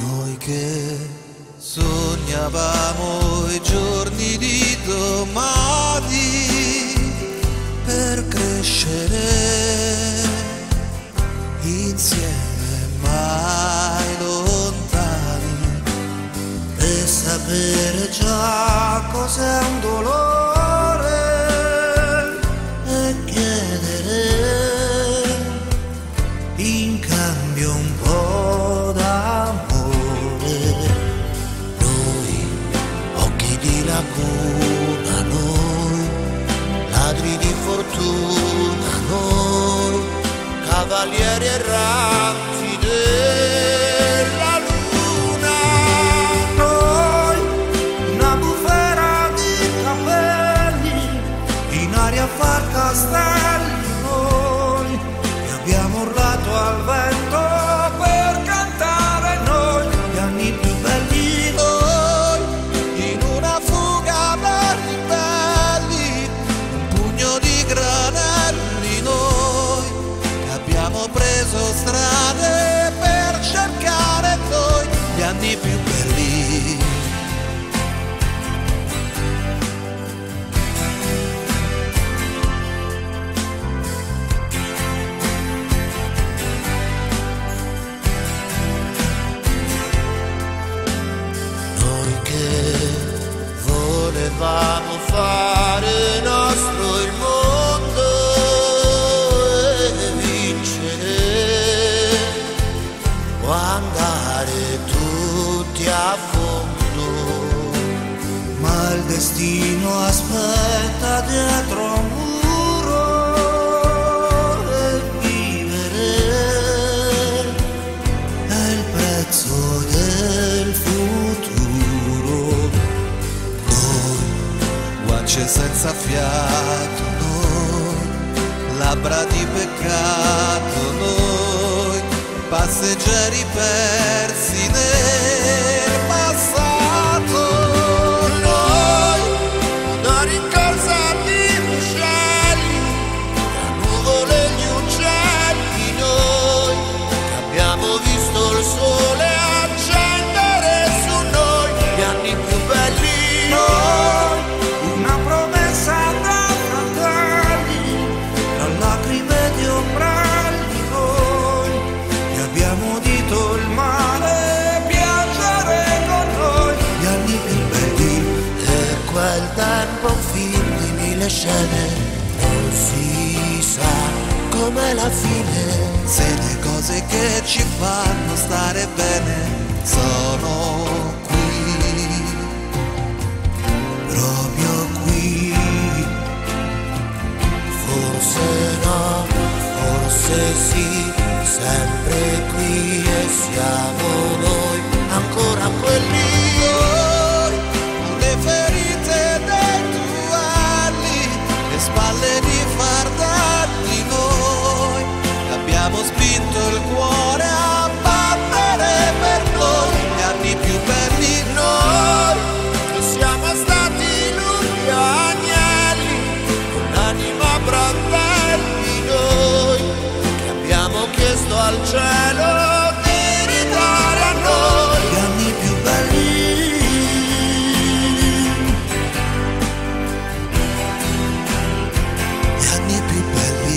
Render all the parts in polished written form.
Noi che sognavamo i giorni di domani per crescere insieme mai lontani e sapere già cos'è un dolore e chiedere in cambio un po' d'amore. Noi, occhi di laguna, noi, ladri di fortuna, noi, cavalieri erranti della luna. Noi, una bufera di capelli, in aria a far castelli, noi, che abbiamo urlato al vento per cantare noi, gli anni più belli noi, in una fuga per ribelli, un pugno di granelli noi, che abbiamo preso strade per cercare noi, gli anni più belli. Noi che volevamo fare nostro il mondo e vincere, o andare tutti a fondo, ma il destino aspetta dietro un muro e vivere è il prezzo del futuro. Noi, guance senza fiato, noi, labbra di peccato, noi, passeggeri persi nel passato. Noi, una rincorsa di ruscelli, tra nuvole e gli uccelli, noi, che abbiamo visto il sole accendere su noi, gli anni più belli. Noi, una promessa da fratelli, tra lacrime di ombrelli, noi, che abbiamo udito il mare piangere con noi, gli anni più belli. E quel tempo un film di mille scene, non si sa com'è la fine, se le cose che ci fanno stare bene sono qui, proprio qui. Forse no, forse sì, sempre qui e siamo noi, ancora quelli noi, le ferite dei duelli, le spalle di fardelli noi, che abbiamo spinto il cuore a battere per noi, gli anni più belli noi, che siamo stati lupi agnelli, con l'anima a brandelli noi, che abbiamo chiesto al cielo di ridare a noi gli anni più belli. Gli anni più belli.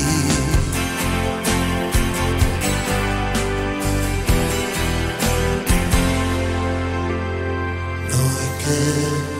Noi che